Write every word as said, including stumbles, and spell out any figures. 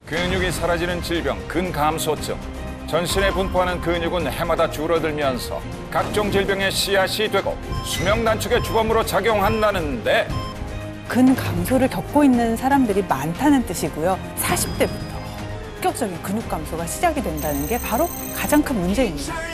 근육이 사라지는 질병, 근감소증. 전신에 분포하는 근육은 해마다 줄어들면서 각종 질병의 씨앗이 되고 수명 단축의 주범으로 작용한다는데, 근감소를 겪고 있는 사람들이 많다는 뜻이고요. 사십 대부터 본격적인 근육 감소가 시작이 된다는 게 바로 가장 큰 문제입니다.